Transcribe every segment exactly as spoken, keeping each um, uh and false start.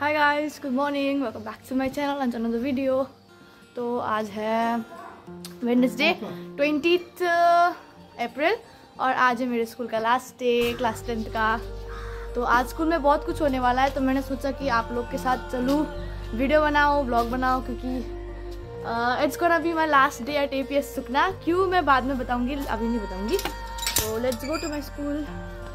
Hi guys, good morning, welcome back to my channel and another video. तो आज है Wednesday twentieth अप्रैल और आज है मेरे स्कूल का लास्ट डे, क्लास टेंथ का। तो आज स्कूल में बहुत कुछ होने वाला है, तो मैंने सोचा कि आप लोग के साथ चलूँ, वीडियो बनाओ, ब्लॉग बनाओ, क्योंकि it's gonna be my last day at APS Sukna. क्यों मैं बाद में बताऊँगी, अभी नहीं बताऊँगी। तो let's go to my school.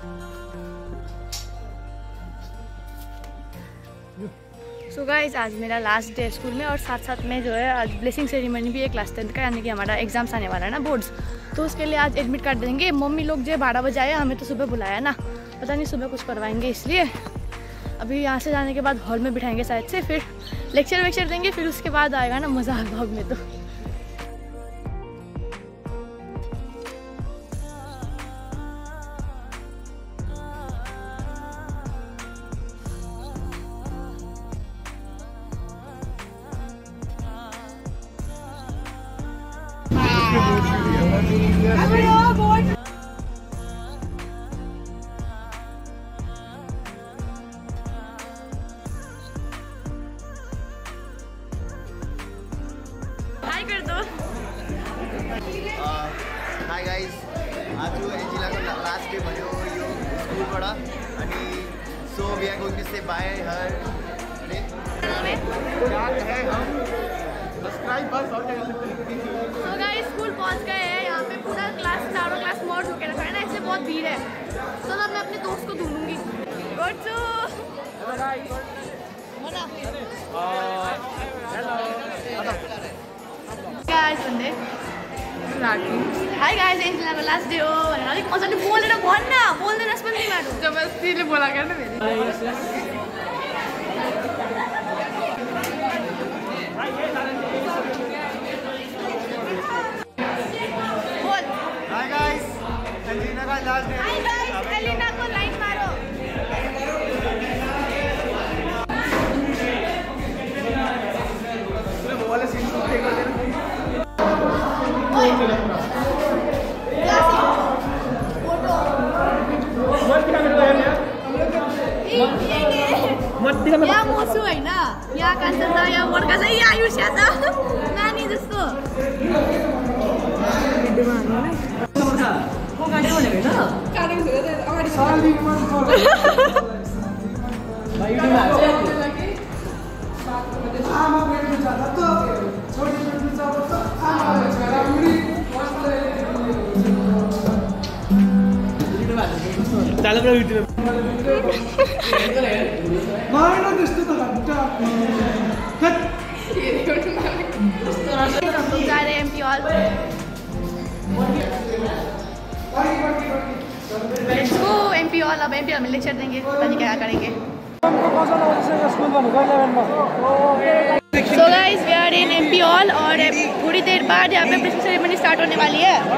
So guys, आज मेरा लास्ट डे स्कूल में और साथ साथ में जो है आज ब्लेसिंग सेरेमनी भी है क्लास टेंथ का, यानी कि हमारा एग्जाम्स आने वाला है ना, बोर्ड्स। तो उसके लिए आज एडमिट कार्ड देंगे। मम्मी लोग जो बारह बजे आए, हमें तो सुबह बुलाया ना, पता नहीं सुबह कुछ करवाएंगे, इसलिए अभी यहाँ से जाने के बाद हॉल में बिठाएंगे शायद से, फिर लेक्चर वेक्चर देंगे, फिर उसके बाद आएगा ना मज़ा भाग में। तो हाय कर दो। हाय गाइस, आज एन्जिलाको लास्ट डे भयो यो स्कुलबाट, अनि so we are going to say bye her. तो गाइस, स्कूल पहुंच गए हैं। यहाँ पे पूरा क्लास, चारों क्लास मोड़ होके रखा है ना, इससे बहुत भीड़ है। तो अब मैं अपने दोस्त को ढूंढूंगी। हाय गाइस, एन्जिला को लास्ट डे हो भनेर अलिक मजाले बोलेर भन् न, बोल्दैन पनि माटो जबरजस्तीले बोला गर्न फेरि। बोल। हाय गाइस, एन्जिला का last day. Hi guys, Alina को लाइन मारो। वाले सीन को देख ले। यहाँ मसु होइन, यहाँ कान्छ छ, यहाँ वर्का छ, यहाँ आयुष्या छ, नानी जस्तो। MP hall, let's go MP hall. अब एमपी हॉल में लेक्चर देंगे, पता नहीं क्या करेंगे। So guys, we are in MP hall और थोड़ी देर बाद यहाँ पे ब्लेसिंग सेरेमनी स्टार्ट होने वाली है।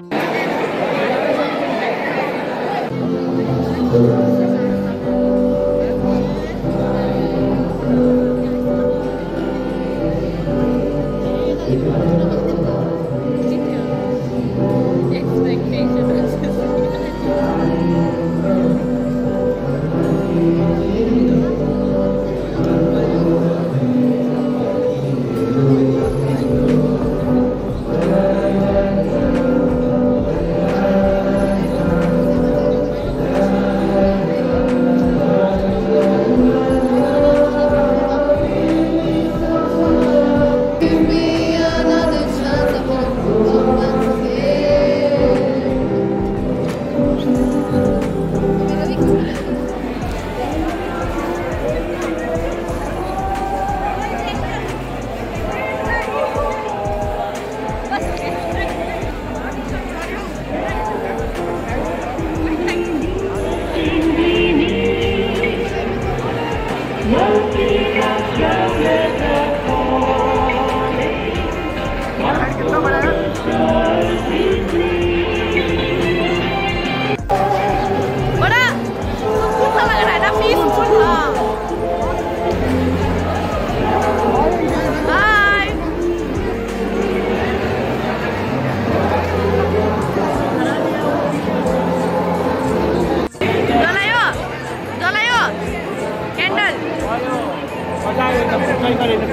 मजा आयो एकदम ट्राई गरेर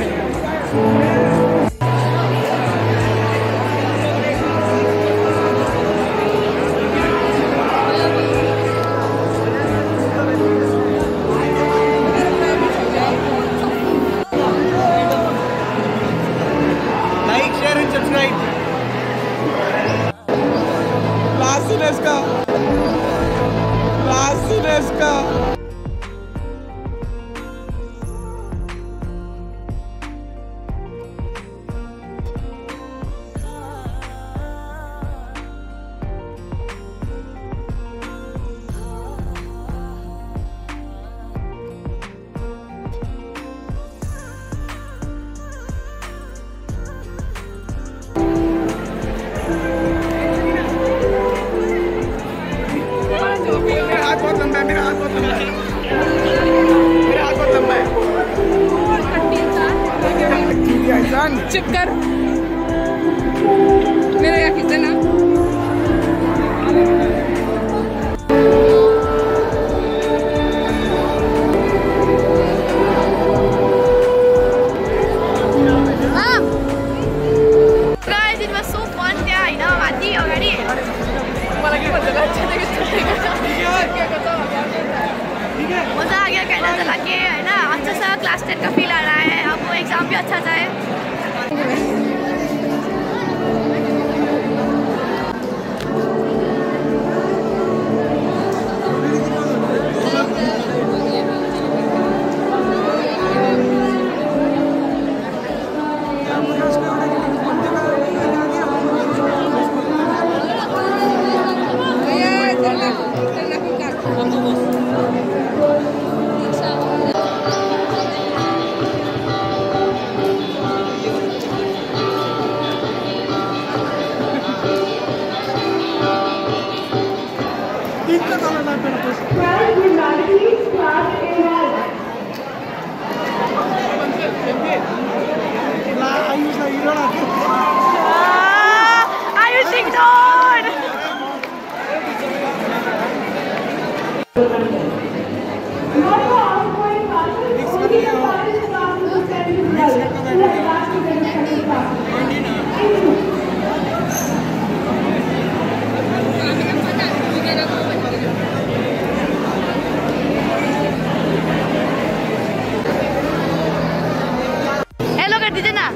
like share and subscribe classiness का क्लासीनेस का मेरा हाथ बहुत लंबा है मेरा हाथ बहुत लंबा है चुप कर मेरा क्या खींचा ना मजा आ गया कैंडल जला के है ना। अच्छा सा क्लास टेन का फील आ रहा है। अब वो एग्जाम भी अच्छा जाए। Ayush ignored. हेलो कर दीजिए ना।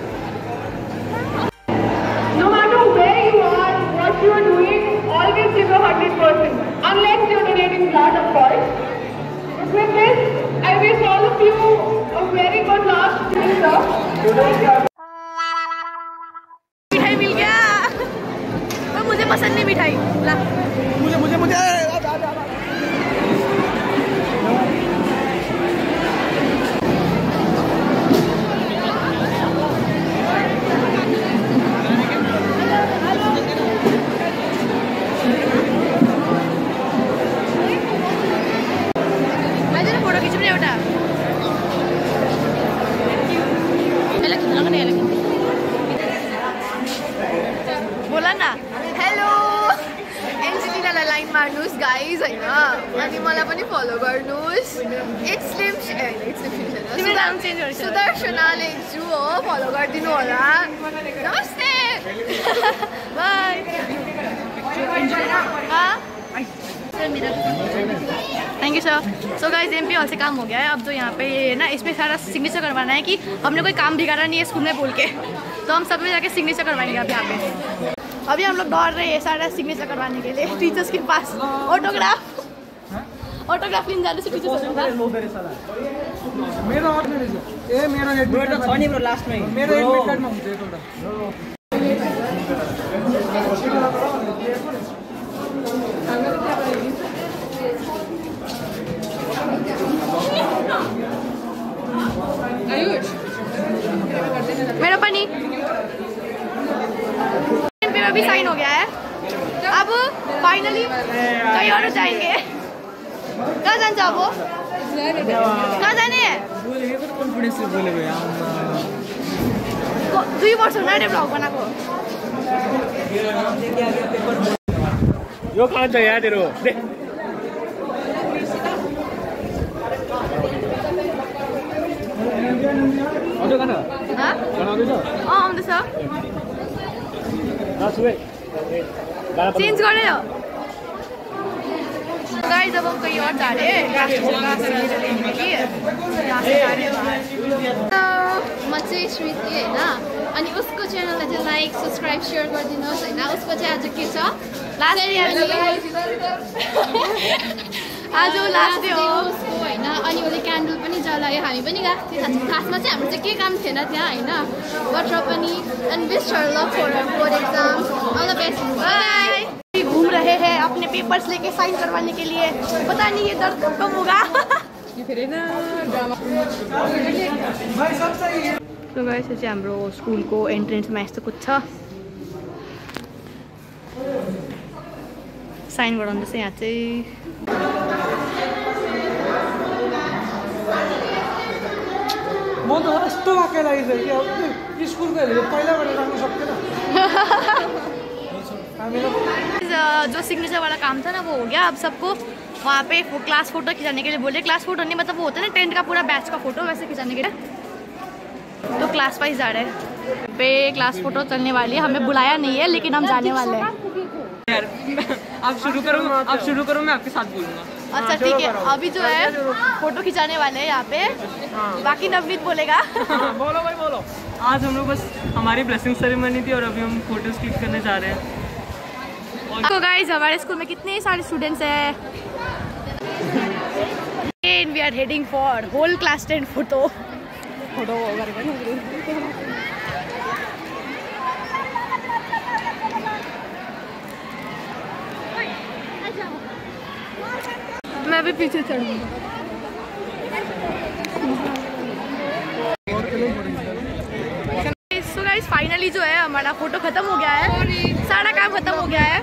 No matter where you are, what you are doing, always give your one hundred percent. Unless you are donating blood, of course. But with this, I wish all of you a very good last semester. मिठाई मिल गया। पर मुझे पसंद नहीं मिठाई। ला। मुझे मुझे मुझे फोटो खींच रहे बेटा। बोला ना हेलो एन्जेलिनालाई लाइन मार्नुहोस् गाइज होइन अनि मलाई पनि फलो गर्नुहोस्। इट्स स्लिम सुदर्शना लेख्छु हो फलो गरिदिनु होला। नमस्ते बाई। Thank you sir. So guys MP hall से काम हो गया है। अब जो यहाँ पे है ना इसमें सारा सिग्नेचर करवाना है कि हमने कोई काम बिगाड़ा नहीं है स्कूल में बोल के। तो हम सब में जाके सिग्नेचर करवाएंगे अब यहाँ पे। अभी हम लोग दौड़ रहे हैं सारा सिग्नेचर करवाने के लिए टीचर्स के पास। ऑटोग्राफ ऑटोग्राफ लेने जाने से टीचर्स मेरो ए मेरो एडमिट कार्ड छ नि ब्रो लास्ट में मेरो एडमिट कार्ड में हुन्छ एउटा आयुष मेरा पनि पेपर भी साइन हो गया है। अब फाइनली कहीं और जाएंगे। कहाँ जान्छ अब? कहाँ जाने? कन्फिडेन्स से बोलेको यार दुई वर्ष हुँदा ब्लग बनाएको। यो कहाँ छ यार तेरो आउँदैछ चेन्ज गऱ्यो गाइस अब हम कहीं और जा रहे हैं म चाहिँ श्रुति होइन अनि उसको च्यानललाई चाहिँ लाइक सब्सक्राइब सेयर गरिदिनुहोस् होइन उसको चाहिँ आज के छ आज लास्ट डे हो उसको होइन अनि उसले क्यान्डल पनि जलायो हामी पनि गएको थियौँ खासमा चाहिँ हाम्रो चाहिँ के काम थिएन त्यहाँ होइन बट र पनि and best luck for board exam all the best bye घूम रहे हैं अपने पेपर्स लेके साइन करवाने के लिए पता नहीं ये दर्द कब कम होगा तो गाइस चाहिँ हाम्रो स्कुलको एन्ट्रेन्समा यस्तो कुछ छ साइन गराउँदैछ यहाँ चाहिँ म त यस्तो वाक्य लागिसक्यो कि स्कुलको हेरेर पहिलाबाट राख्नु सक्दैन जो सिग्नेचर वाला काम था ना वो हो गया अब सबको वहाँ पे क्लास फोटो खिंचाने के लिए बोले क्लास फोटो नहीं मतलब वो होता है ना टेंट का पूरा बैच का फोटो वैसे खिंचाने के लिए तो क्लास वाइज जा रहे हैं पे क्लास फोटो चलने वाली है हमें बुलाया नहीं है लेकिन हम जाने वाले हैं यार आप शुरू करो आप शुरू करो मैं आपके साथ बोलूँगा अच्छा ठीक है अभी जो है फोटो खिंचाने वाले हैं यहाँ पे बाकी नवनीत बोलेगा बोलो भाई बोलो आज हम लोग बस हमारी ब्लेसिंग सेरेमनी थी और अभी हम फोटोज क्लिक करने जा रहे हैं तो गाइस हमारे स्कूल में कितने सारे स्टूडेंट्स हैं and we are heading for whole class ten photo photo मैं भी पीछे चढ़ूंगा सो गाइस फाइनली जो है हमारा फोटो खत्म हो गया है सारा काम खत्म हो गया है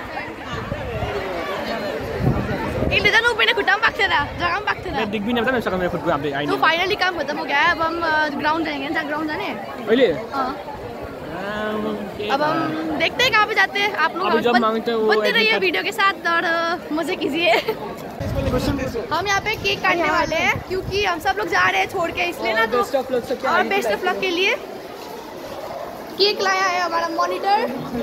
एक दिन ऊपर खुट्टा में पाकते ना जगह में पाकते ना दिख भी नहीं पता मैं सका मेरे खुद को आप देख तो फाइनली काम खत्म हो गया है अब हम ग्राउंड जाएंगे जहाँ ग्राउंड जाने पहले हाँ अब हम देखते हैं कहाँ पे जाते हैं आप लोग जब मांगते हो बनते रहिए वीडियो के साथ और मजे कीजिए हम यहाँ पे केक काटने वाले हैं क्योंकि हम सब लोग जा रहे हैं छोड़ के इसलिए ना तो और बेस्ट ऑफ लक के लिए केक लाया है हमारा मॉनिटर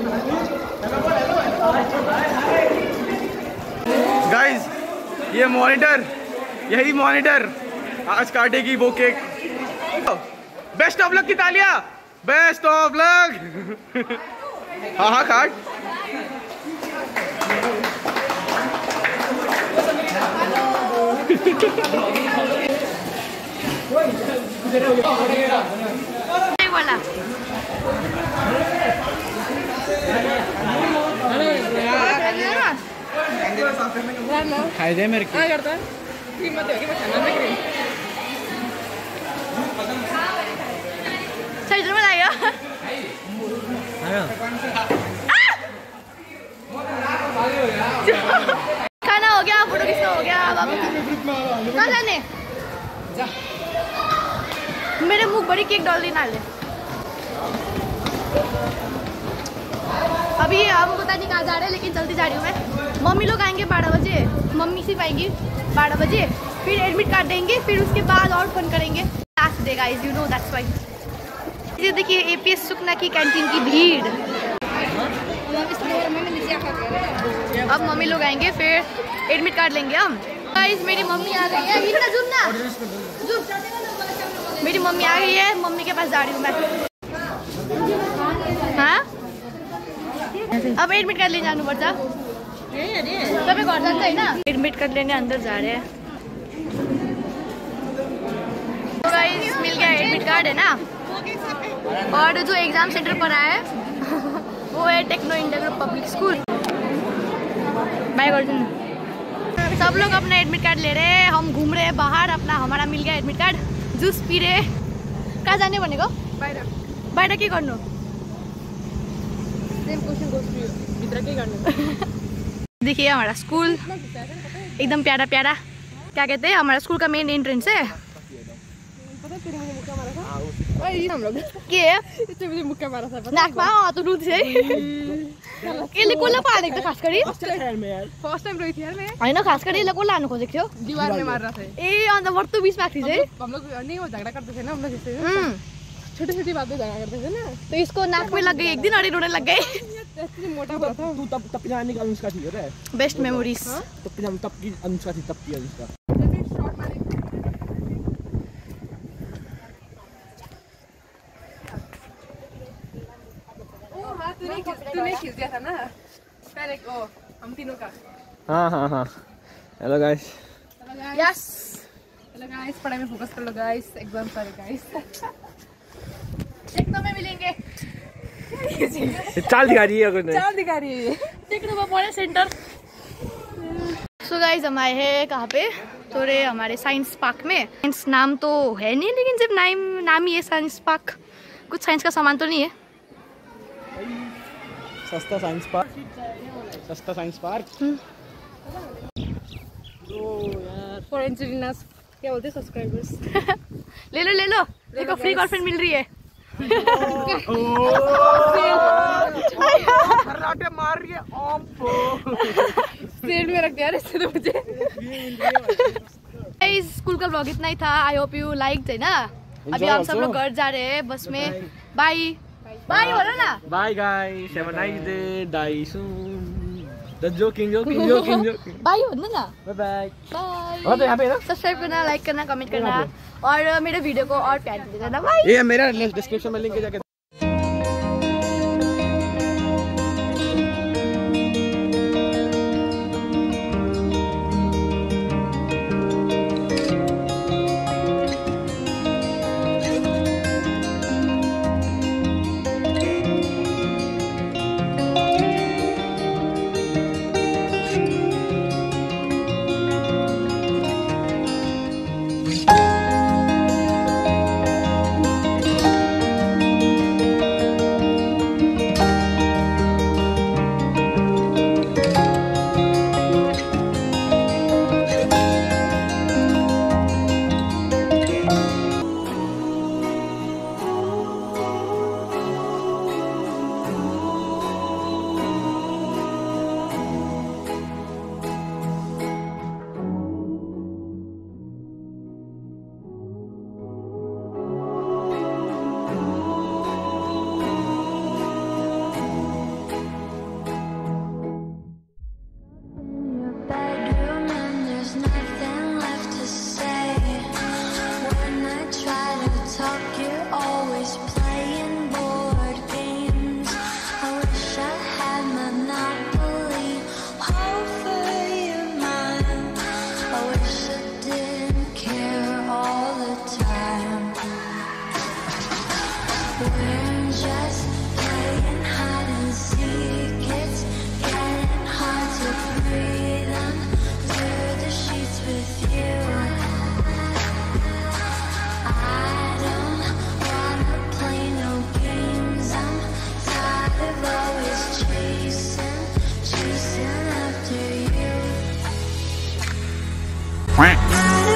गाइस ये मॉनिटर यही मॉनिटर आज काटेगी वो केक बेस्ट ऑफ लक की तालियां बेस्ट ऑफ लक हाँ हाँ काट वाला खाई दे मेरे क्या करता है कीमत है कि मैं खाना देख रही सही जरूर आएगा खाना हो गया फोटो किसका हो गया बाबू कहाँ जाने मेरे मुंह बड़ी केक डाल दी नाले अभी हम पता नहीं कहाँ जा रहे हैं लेकिन जल्दी जा रही हूँ मैं मम्मी लोग आएंगे बारह बजे मम्मी सिर्फ आएंगी बारह बजे फिर एडमिट कार्ड देंगे फिर उसके बाद और फन करेंगे last day guys you know that's why ये देखिए एपीएस सुकना की कैंटीन की भीड़ अब मम्मी लोग आएंगे फिर एडमिट कार्ड लेंगे हम गाइस मेरी मम्मी आ गई है इतना जुम ना जुम मेरी मम्मी आ गई है मम्मी के पास जा रही हूँ मैं हाँ अब एडमिट कार्ड लेने जानु पर्छ तपाईँ घर जान्छ होइन एडमिट कार्ड लेने अंदर जा रहे हैं तो गाइस मिल गया एडमिट कार्ड है ना और जो एग्जाम सेंटर पर आया है वो है Techno India group public school bye कर सब लोग अपना एडमिट कार्ड ले रहे हैं हम घूम रहे हैं बाहर अपना हमारा मिल गया एडमिट कार्ड जूस पी रहे कहाँ जाने भनेको बाहिर बाहिर के गर्नु देखिए हमारा स्कूल एकदम प्यारा प्यारा क्या कहते हैं हमारा स्कूल का मेन एंट्रेंस है पता है तेरे मुझे मुक्का मारा था। ओए ये हम लोग के इसने मुझे मुक्का मारा था। नाकमा त रुद है यसले कसलाई पालेको त खास गरी फर्स्ट टाइम रोई थी यार मैं। हैन खास गरी यसले कसलाई हान्नु खोजेको थियो दीवार में मार रहा था। ए अन्त वर्तु बीचमा थिए चाहिँ हम लोग नहीं वो झगड़ा करते थे ना हम लोग इससे हम्म छोटी छोटी बातें झगड़ा करते थे ना। तो इसको नाक में लग गई एक दिन अरे रोने लग गए इतनी मोटा हुआ था। तू तब तब पिलाने का अनुष्का थी रे। बेस्ट मेमोरीज तब पिलाने तब की अनुष्का थी तब की अनुष्का। ओ हां तूने तूने खींच दिया था ना पहले ओ हम तीनों का। हाँ हाँ हाँ hello guys. Yes hello guys पढ़ाई में फोकस कर लो गाइस एग्जाम सारे गाइस। एक तो में मिलेंगे चाल दिखा रही है कुछ नहीं। चाल दिखा रही है Techno point centre. So guys हम आए हैं कहाँ पे थोड़े हमारे साइंस पार्क में। साइंस नाम तो है नहीं लेकिन जब नाम नाम ही है साइंस पार्क कुछ साइंस का सामान तो नहीं है। सस्ता साइंस पार्क सस्ता साइंस पार्क। फॉर एंजेलिनास क्या बोलते हैं सब्सक्राइबर्स। ले लो ले लो देखो फ्री गर्लफ्रेंड मिल रही है। मार रही है सेल में रख दिया इससे तो मुझे। इस स्कूल का ब्लॉग इतना ही था। आई होप यू लाइक है ना। अभी हम सब लोग घर जा रहे हैं बस में। बाय बाय बोलो ना। Bye guys have a nice day die soon. The joking joking joking joking bye बोलो ना। Bye bye. बाय और तो यहाँ पे ना सब्सक्राइब करना लाइक करना कमेंट करना और मेरे वीडियो को और प्यार देना। बाय। ये मेरा डिस्क्रिप्शन में लिंक है जाके Quack.